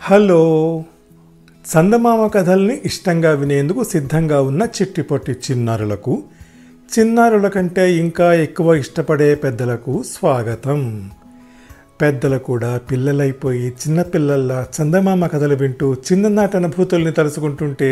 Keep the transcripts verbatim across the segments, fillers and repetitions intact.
Hello, చందమామ కథల్ని ఇష్టంగా వినేందుకు సిద్ధంగా ఉన్న చిట్టిపొట్టి చిన్నారులకు, చిన్నారుల కంటే ఇంకా ఎక్కువ ఇష్టపడే పెద్దలకు స్వాగతం. పెద్దలు కూడా పిల్లలైపోయి చిన్నపిల్లల్లా చందమామ కథలు వింటూ చిన్ననాటి అనుభూతుల్ని తలుచుకుంటుంటే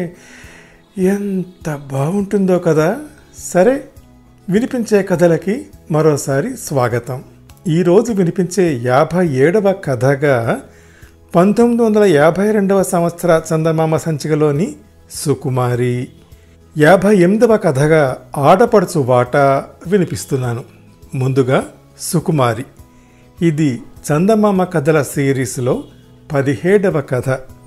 ఎంత బాగుంటుందో కదా. సరే, వినిపించే కథలకి మరోసారి స్వాగతం. ఈరోజు వినిపించే యాభై ఏడవ కథగా పంతొమ్మిది వందల యాభై రెండవ సంవత్సర చందమామ సంచికలోని సుకుమారి, యాభై ఎనిమిదవ కథగా ఆడపడుచు వాటా వినిపిస్తున్నాను. ముందుగా సుకుమారి. ఇది చందమామ కథల సిరీస్లో పదిహేడవ కథ.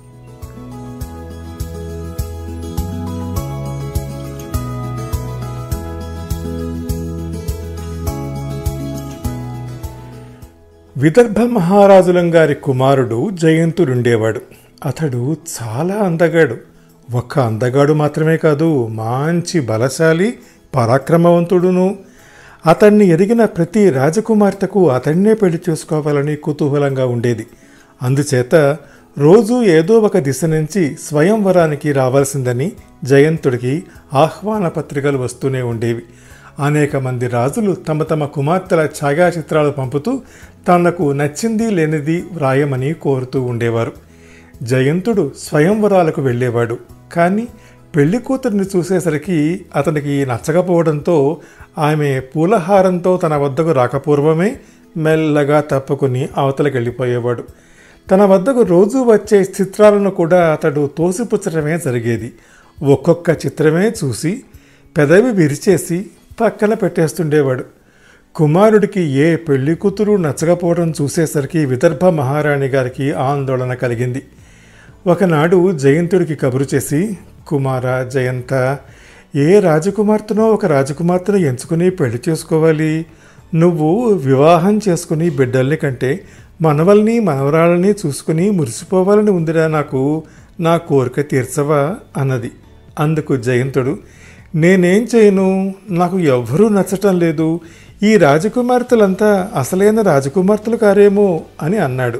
విదర్భ మహారాజులం గారి కుమారుడు జయంతుడుండేవాడు. అతడు చాలా అందగాడు. ఒక్క అందగాడు మాత్రమే కాదు, మంచి బలశాలి, పరాక్రమవంతుడును. అతన్ని ఎరిగిన ప్రతి రాజకుమార్తెకు అతన్నే పెళ్లి చేసుకోవాలని కుతూహలంగా ఉండేది. అందుచేత రోజూ ఏదో ఒక దిశ నుంచి స్వయంవరానికి రావాల్సిందని జయంతుడికి ఆహ్వాన పత్రికలు వస్తూనే ఉండేవి. అనేక మంది రాజులు తమ తమ కుమార్తెల ఛాయాచిత్రాలు పంపుతూ తనకు నచ్చింది లేనిది వ్రాయమని కోరుతూ ఉండేవారు. జయంతుడు స్వయంవరాలకు వెళ్ళేవాడు. కానీ పెళ్లి కూతురిని చూసేసరికి అతనికి నచ్చకపోవడంతో ఆమె పూలహారంతో తన వద్దకు రాకపూర్వమే మెల్లగా తప్పుకుని అవతలకి వెళ్ళిపోయేవాడు. తన వద్దకు రోజూ వచ్చే చిత్రాలను కూడా అతడు తోసిపుచ్చడమే జరిగేది. ఒక్కొక్క చిత్రమే చూసి పెదవి విరిచేసి పక్కన పెట్టేస్తుండేవాడు. కుమారుడికి ఏ పెళ్లి కూతురు నచ్చకపోవడం చూసేసరికి విదర్భ మహారాణి గారికి ఆందోళన కలిగింది. ఒకనాడు జయంతుడికి కబురు చేసి, కుమార జయంత, ఏ రాజకుమార్తెనో ఒక రాజకుమార్తెను ఎంచుకుని పెళ్లి చేసుకోవాలి. నువ్వు వివాహం చేసుకుని బిడ్డల్ని కంటే మనవల్ని మనవరాళ్ళని చూసుకుని మురిసిపోవాలని ఉందిరా నాకు. నా కోరిక తీర్చవా అన్నది. అందుకు జయంతుడు, నేనేం చేయను, నాకు ఎవ్వరూ నచ్చటం లేదు. ఈ రాజకుమార్తెలంతా అసలైన రాజకుమార్తెలు కారేమో అని అన్నాడు.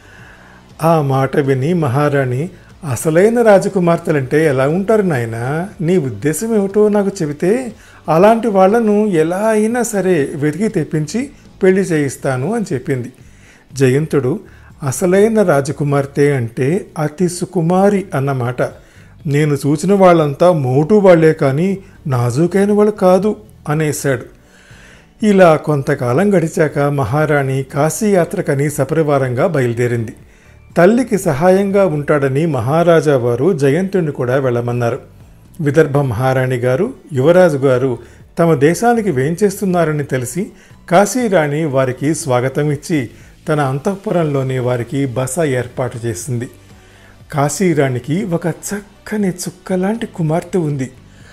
ఆ మాట విని మహారాణి, అసలైన రాజకుమార్తెలంటే ఎలా ఉంటారు నాయనా? నీ ఉద్దేశం ఏమిటో నాకు చెబితే అలాంటి వాళ్లను ఎలా అయినా సరే వెతికి తెప్పించి పెళ్లి చేయిస్తాను అని చెప్పింది. జయంతుడు, అసలైన రాజకుమార్తె అంటే అతి సుకుమారి అన్నమాట. నేను చూసిన వాళ్ళంతా మోటు వాళ్లే కానీ నాజూకైన వాళ్ళు కాదు అనేశాడు. ఇలా కొంతకాలం గడిచాక మహారాణి కాశీయాత్రకని సపరివారంగా బయలుదేరింది. తల్లికి సహాయంగా ఉంటాడని మహారాజా వారు జయంతుడిని కూడా వెళ్ళమన్నారు. విదర్భ మహారాణి గారు, యువరాజు గారు తమ దేశానికి వేంచేస్తున్నారని తెలిసి కాశీరాణి వారికి స్వాగతం ఇచ్చి తన అంతఃపురంలోని వారికి బస ఏర్పాటు చేసింది. కాశీరాణికి ఒక చక్కని చుక్కలాంటి కుమార్తె ఉంది.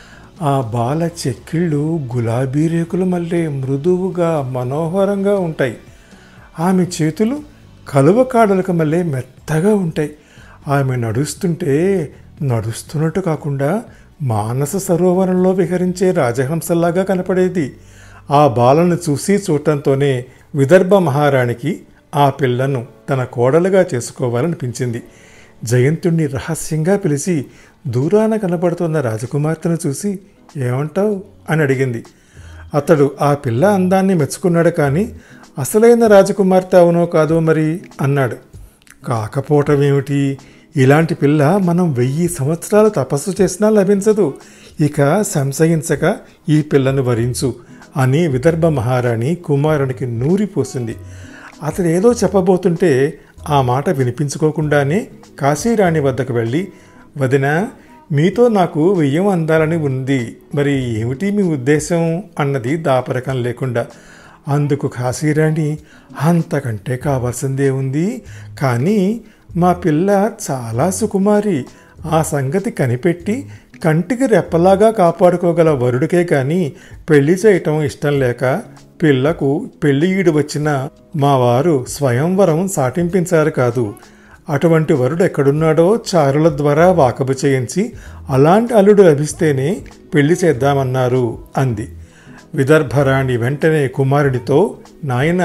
ఆ బాల చెక్కిళ్ళు గులాబీ రేకుల మల్లె మృదువుగా మనోహరంగా ఉంటాయి. ఆమె చేతులు కలువ కాడలకు మల్లె మెత్తగా ఉంటాయి. ఆమె నడుస్తుంటే నడుస్తున్నట్టు కాకుండా మానస సరోవరంలో విహరించే రాజహంసలాగా కనపడేది. ఆ బాలను చూసి చూడటంతోనే విదర్భ మహారాణికి ఆ పిల్లను తన కోడలుగా చేసుకోవాలనిపించింది. జయంతుణ్ణి రహస్యంగా పిలిచి దూరాన కనబడుతున్న రాజకుమార్తెను చూసి, ఏమంటావు అని అడిగింది. అతడు ఆ పిల్ల అందాన్ని మెచ్చుకున్నాడు, కానీ అసలైన రాజకుమార్తె అవునో కాదో మరి అన్నాడు. కాకపోవటం ఏమిటి, ఇలాంటి పిల్ల మనం వెయ్యి సంవత్సరాలు తపస్సు చేసినా లభించదు. ఇక సంశయించక ఈ పిల్లను వరించు అని విదర్భ మహారాణి కుమారునికి నూరిపోసింది. అతడు ఏదో చెప్పబోతుంటే ఆ మాట వినిపించుకోకుండానే కాశీరాణి వద్దకు వెళ్ళి, వదినా, మీతో నాకు వెయ్యం అందాలని ఉంది, మరి ఏమిటి మీ ఉద్దేశం అన్నది దాపరకం లేకుండా. అందుకు కాశీరాణి, అంతకంటే కావాల్సిందే ఉంది, కానీ మా పిల్ల చాలా సుకుమారి. ఆ సంగతి కనిపెట్టి కంటికి రెప్పలాగా కాపాడుకోగల వరుడికే కానీ పెళ్లి చేయటం ఇష్టం లేక పిల్లకు పెళ్లి ఈడు వచ్చిన మా వారు స్వయంవరం సాటింపించారు కాదు. అటువంటి వరుడు ఎక్కడున్నాడో చారుల ద్వారా వాకబు చేయించి అలాంటి అల్లుడు లభిస్తేనే పెళ్లి చేద్దామన్నారు అంది. విదర్భరాణి వెంటనే కుమారుడితో, నాయన,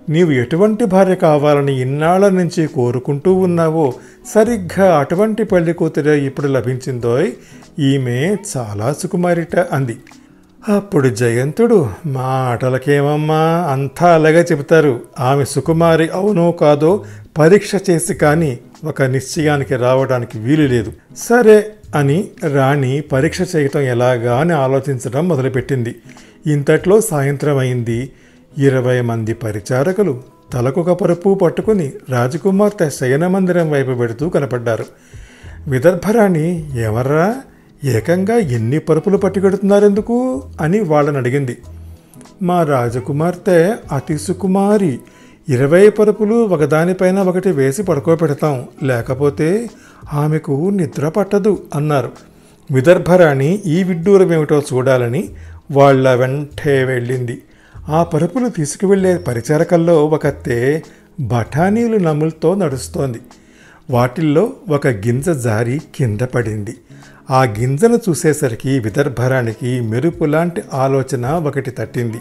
నీవు ఎటువంటి భార్య కావాలని ఇన్నాళ్ల నుంచి కోరుకుంటూ ఉన్నావో సరిగ్గా అటువంటి పెళ్లి కూతురే ఇప్పుడు లభించిందోయ్. ఈమె చాలా సుకుమారిట అంది. అప్పుడు జయంతుడు, మాటలకేమమ్మా, అంతా అలాగే చెబుతారు. ఆమె సుకుమారి అవునో కాదో పరీక్ష చేసి కానీ ఒక నిశ్చయానికి రావడానికి వీలు లేదు. సరే అని రాణి పరీక్ష చేయటం ఎలాగా అని ఆలోచించడం మొదలుపెట్టింది. ఇంతట్లో సాయంత్రం అయింది. ఇరవై మంది పరిచారకులు తలకొక పరుపు పట్టుకుని రాజకుమార్తె శయన మందిరం వైపు పెడుతూ కనపడ్డారు. విదర్భరాణి, ఎవర్రా, ఏకంగా ఎన్ని పరుపులు పట్టుకెడుతున్నారెందుకు అని వాళ్ళని అడిగింది. మా రాజకుమార్తె అతి సుకుమారి, ఇరవై పరుపులు ఒకదానిపైన ఒకటి వేసి పడుకోబెడతాం, లేకపోతే ఆమెకు నిద్ర పట్టదు అన్నారు. విదర్భరాణి ఈ విడ్డూరమేమిటో చూడాలని వాళ్ళ వెంటే వెళ్ళింది. ఆ పరుపులు తీసుకువెళ్లే పరిచారకల్లో ఒకతే బఠానీలు నములుతో నడుస్తోంది. వాటిల్లో ఒక గింజ జారి కింద పడింది. ఆ గింజను చూసేసరికి విదర్భరానికి మెరుపులాంటి ఆలోచన ఒకటి తట్టింది.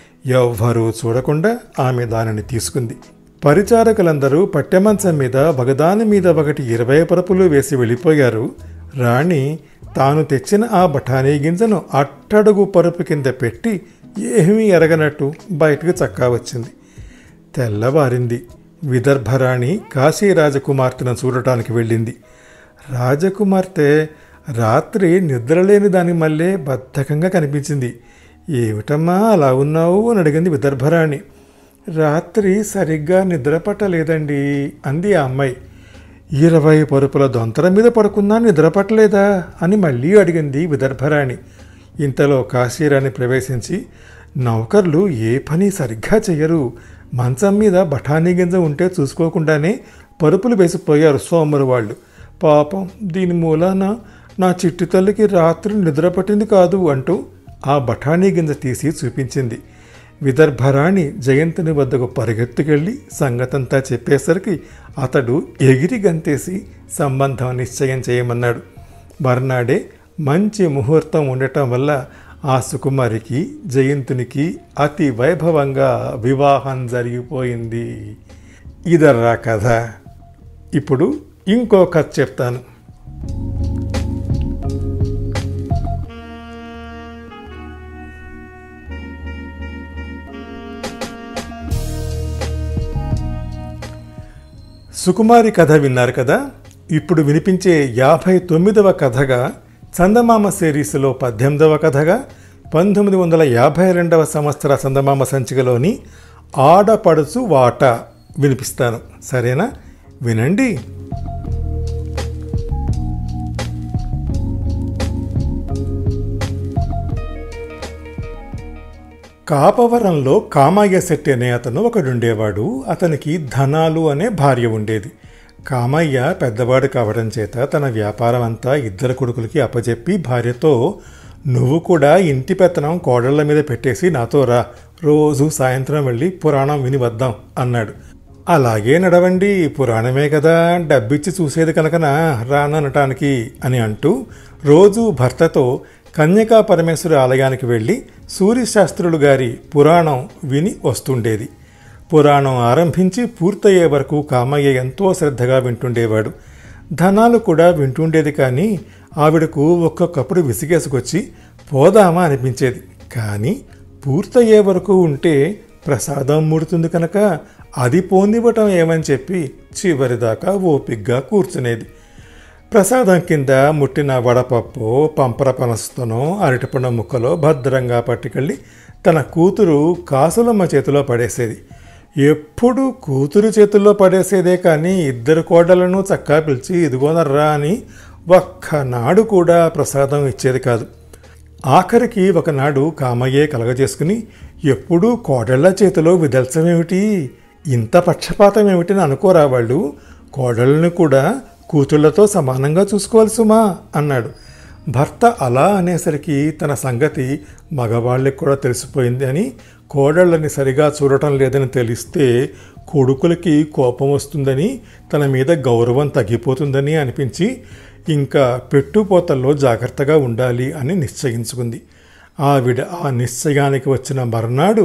ఎవ్వరూ చూడకుండా ఆమె దానిని తీసుకుంది. పరిచారకులందరూ పట్టెమంచం మీద ఒకదాని మీద ఒకటి ఇరవై పరుపులు వేసి వెళ్ళిపోయారు. రాణి తాను తెచ్చిన ఆ బఠానీ గింజను అట్టడుగు పరుపు కింద పెట్టి ఏమీ ఎరగనట్టు బయటకు చక్కా వచ్చింది. తెల్లవారింది. విదర్భరాణి కాశీ రాజకుమార్తెను చూడటానికి వెళ్ళింది. రాజకుమార్తె రాత్రి నిద్రలేని దాని మళ్ళీ బద్ధకంగా కనిపించింది. ఏమిటమ్మా అలా ఉన్నావు అని అడిగింది విదర్భరాణి. రాత్రి సరిగ్గా నిద్ర పట్టలేదండి అంది ఆ అమ్మాయి. ఇరవై పరుపుల దొంతర మీద పడుకున్నా నిద్ర పట్టలేదా అని మళ్ళీ అడిగింది విదర్భరాణి. ఇంతలో కాశీరాణి ప్రవేశించి, నౌకర్లు ఏ పని సరిగ్గా చెయ్యరు, మంచం మీద బఠానీ గింజ ఉంటే చూసుకోకుండానే పరుపులు వేసిపోయారు సోమరు వాళ్ళు. పాపం, దీని మూలాన నా చిట్టి తల్లికి రాత్రి నిద్ర పట్టింది కాదు అంటూ ఆ బఠానీ గింజ తీసి చూపించింది. విదర్భరాణి జయంతుని వద్దకు పరిగెత్తుకెళ్ళి సంగతంతా చెప్పేసరికి అతడు ఎగిరి గంతేసి సంబంధం నిశ్చయం చేయమన్నాడు. మర్నాడే మంచి ముహూర్తం ఉండటం వల్ల ఆ సుకుమారికి జయంతునికి అతి వైభవంగా వివాహం జరిగిపోయింది. ఇదర్రా కథ. ఇప్పుడు ఇంకో కథ చెప్తాను. సుకుమారి కథ విన్నారు కదా. ఇప్పుడు వినిపించే యాభై తొమ్మిదవ కథగా చందమామ సిరీస్లో పద్దెనిమిదవ కథగా పంతొమ్మిది వందల యాభై రెండవ సంవత్సర చందమామ సంచికలోని ఆడపడుచు వాట వినిపిస్తాను. సరేనా? వినండి. కాపవరంలో కామయ్య శెట్టి అనే అతను ఒకడుండేవాడు. అతనికి ధనాలు అనే భార్య ఉండేది. కామయ్య పెద్దవాడు కావడం చేత తన వ్యాపారం అంతా ఇద్దరు కొడుకులకి అప్పచెప్పి భార్యతో, నువ్వు కూడా ఇంటి పెత్తనం కోడళ్ల మీద పెట్టేసి నాతో రా, రోజు సాయంత్రం వెళ్ళి పురాణం విని వద్దాం అన్నాడు. అలాగే నడవండి, పురాణమే కదా, డబ్బిచ్చి చూసేది కనుకనా రాననటానికి అని అంటూ రోజు భర్తతో కన్యకా పరమేశ్వరి ఆలయానికి వెళ్ళి సూర్యశాస్త్రులు గారి పురాణం విని వస్తుండేది. పురాణం ఆరంభించి పూర్తయ్యే వరకు కామయ్య ఎంతో శ్రద్ధగా వింటుండేవాడు. ధనాలు కూడా వింటుండేది. కానీ ఆవిడకు ఒక్కొక్కప్పుడు విసిగేసుకొచ్చి పోదామా అనిపించేది. కానీ పూర్తయ్యే వరకు ఉంటే ప్రసాదం ముడుతుంది కనుక అది పోనివ్వటం ఏమని చెప్పి చివరిదాకా ఓపిగ్గా కూర్చునేది. ప్రసాదం కింద ముట్టిన వడపప్పు పంపర పనస్తనో అరటిపండు ముక్కలో భద్రంగా పట్టుకెళ్ళి తన కూతురు కాసులమ్మ చేతిలో పడేసేది. ఎప్పుడు కూతురు చేతుల్లో పడేసేదే కానీ ఇద్దరు కోడలను చక్కా పిలిచి ఇదిగోనర్రా అని ఒక్కనాడు కూడా ప్రసాదం ఇచ్చేది కాదు. ఆఖరికి ఒకనాడు కామయ్యే కలగజేసుకుని, ఎప్పుడూ కోడళ్ల చేతిలో విదల్చమేమిటి, ఇంత పక్షపాతం ఏమిటని అనుకోరా వాళ్ళు, కోడళ్ళను కూడా కూతుళ్లతో సమానంగా చూసుకోవాలి సుమా అన్నాడు. భర్త అలా అనేసరికి తన సంగతి మగవాళ్ళకి కూడా తెలిసిపోయింది అని, కోడళ్ళని సరిగా చూడటం లేదని తెలిస్తే కొడుకులకి కోపం వస్తుందని, తన మీద గౌరవం తగ్గిపోతుందని అనిపించి ఇంకా పెట్టుపోతల్లో జాగ్రత్తగా ఉండాలి అని నిశ్చయించుకుంది. ఆవిడ ఆ నిశ్చయానికి వచ్చిన మర్నాడు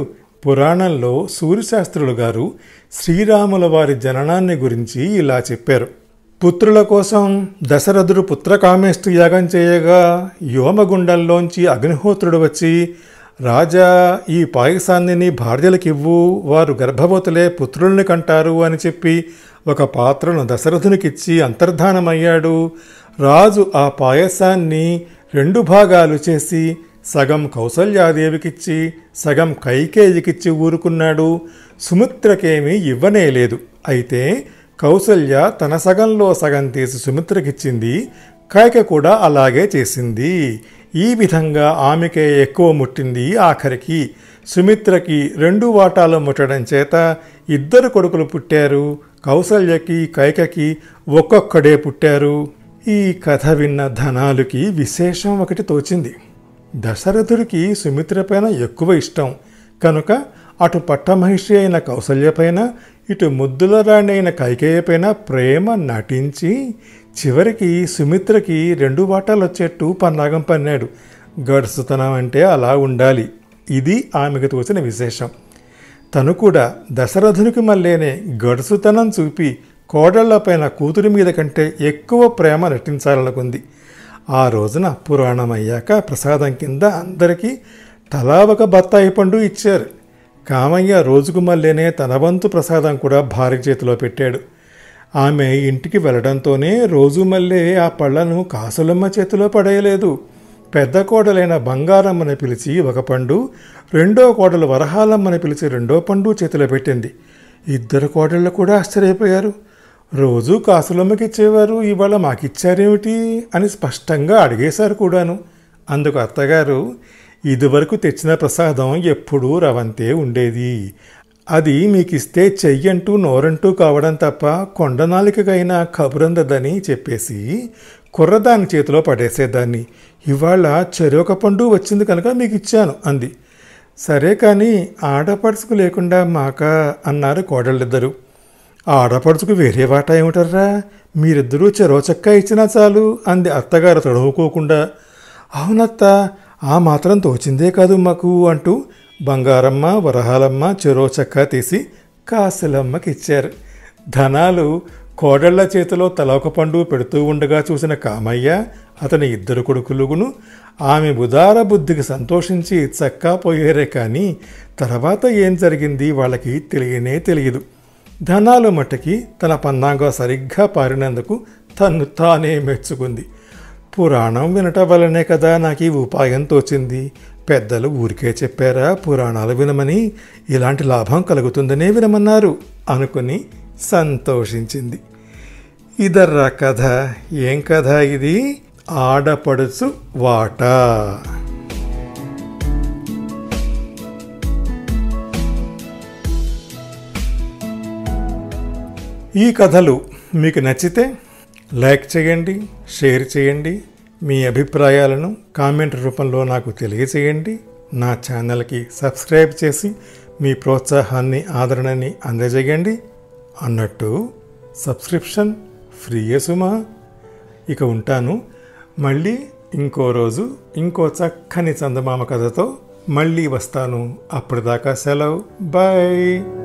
పురాణంలో సూర్యశాస్త్రులు గారు శ్రీరాముల వారి జననాన్ని గురించి ఇలా చెప్పారు. పుత్రుల కోసం దశరథుడు పుత్రకామేష్టి యాగం చేయగా యోమగుండంలోంచి అగ్నిహోత్రుడు వచ్చి, రాజా, ఈ పాయసాన్ని నీ భార్యలకివ్వు, వారు గర్భవతులే పుత్రుల్ని కంటారు అని చెప్పి ఒక పాత్రను దశరథునికిచ్చి అంతర్ధానమయ్యాడు. రాజు ఆ పాయసాన్ని రెండు భాగాలు చేసి సగం కౌసల్యాదేవికిచ్చి సగం కైకేయికిచ్చి ఊరుకున్నాడు. సుమిత్రకేమీ ఇవ్వనేలేదు. అయితే కౌసల్య తన సగంలో సగం తీసి సుమిత్రకిచ్చింది. కైక కూడా అలాగే చేసింది. ఈ విధంగా ఆమెకే ఎక్కువ ముట్టింది. ఆఖరికి సుమిత్రకి రెండు వాటాలు ముట్టడం చేత ఇద్దరు కొడుకులు పుట్టారు. కౌసల్యకి కైకకి ఒక్కొక్కడే పుట్టారు. ఈ కథ విన్న ధనాలుకి విశేషం ఒకటి తోచింది. దశరథుడికి సుమిత్ర పైన ఎక్కువ ఇష్టం కనుక అటు పట్టమహిషి అయిన కౌసల్యపైన ఇటు ముద్దుల రాణి అయిన కైకేయ పైన ప్రేమ నటించి చివరికి సుమిత్రకి రెండు వాటాలు వచ్చేట్టు పన్నాగం పన్నాడు. గడుసుతనం అంటే అలా ఉండాలి. ఇది ఆమెకు తోచిన విశేషం. తను కూడా దశరథునికి మళ్ళీనే గడుసుతనం చూపి కోడళ్లపైన కూతురి మీద కంటే ఎక్కువ ప్రేమ నటించాలనుకుంది. ఆ రోజున పురాణం అయ్యాక ప్రసాదం కింద అందరికీ తలా ఒక బత్తాయి పండు ఇచ్చారు. కామయ్య రోజుకు మళ్ళీనే తన వంతు ప్రసాదం కూడా భార్య చేతిలో పెట్టాడు. ఆమె ఇంటికి వెళ్ళడంతోనే రోజు మళ్ళీ ఆ పళ్లను కాసులమ్మ చేతిలో పడేయలేదు. పెద్ద కోడలైన బంగారమ్మని పిలిచి ఒక పండు, రెండో కోడలు వరహాలమ్మని పిలిచి రెండో పండు చేతిలో పెట్టింది. ఇద్దరు కోడళ్ళు కూడా ఆశ్చర్యపోయారు. రోజు కాసులమ్మకి ఇచ్చేవారు, ఇవాళ మాకిచ్చారేమిటి అని స్పష్టంగా అడిగేశారు కూడాను. అందుకు అత్తగారు, ఇదివరకు తెచ్చిన ప్రసాదం ఎప్పుడూ రవంతే ఉండేది. అది మీకిస్తే చెయ్యంటూ నోరంటూ కావడం తప్ప కొండనాలికైనా కబురందదని చెప్పేసి కుర్రదాని చేతిలో పడేసేదాన్ని. ఇవాళ చెరొక పండు వచ్చింది కనుక మీకు ఇచ్చాను అంది. సరే కానీ ఆడపడుచుకు లేకుండా మాక అన్నారు కోడళ్ళిద్దరూ. ఆడపడుచుకు వేరే వాటా ఏమిటర్రా, మీరిద్దరూ చెరో చక్కా ఇచ్చినా చాలు అంది అత్తగారు తడుముకోకుండా. అవునత్త, ఆ మాత్రం తోచిందే కాదు మాకు అంటూ బంగారమ్మ వరహాలమ్మ చెరో చక్కా తీసి కాసులమ్మకి ఇచ్చారు. ధనాలు కోడళ్ల చేతిలో తలొక పండు పెడుతూ ఉండగా చూసిన కామయ్య అతని ఇద్దరు కొడుకులుగును ఆమె ఉదార బుద్ధికి సంతోషించి చక్కా పోయారే కానీ తర్వాత ఏం జరిగింది వాళ్ళకి తెలియనే తెలియదు. ధనాలు మట్టుకి తన పన్నాగా సరిగ్గా పారినందుకు తన్ను తానే మెచ్చుకుంది. పురాణం వినటం వల్లనే కదా నాకు ఈ ఉపాయం తోచింది. పెద్దలు ఊరికే చెప్పారా పురాణాలు వినమని, ఇలాంటి లాభం కలుగుతుందనే వినమన్నారు అనుకుని సంతోషించింది. ఇదర్రా కథ. ఏం కథ ఇది? ఆడపడుచు వాటా. ఈ కథలు మీకు నచ్చితే లైక్ చేయండి, షేర్ చేయండి. మీ అభిప్రాయాలను కామెంట్ రూపంలో నాకు తెలియచేయండి. నా ఛానల్కి సబ్స్క్రైబ్ చేసి మీ ప్రోత్సాహాన్ని ఆదరణని అందజేయండి. అన్నట్టు సబ్స్క్రిప్షన్ ఫ్రీయే సుమా. ఇక ఉంటాను. మళ్ళీ ఇంకో రోజు ఇంకో చక్కని చందమామ కథతో మళ్ళీ వస్తాను. అప్పటిదాకా సెలవు. బాయ్.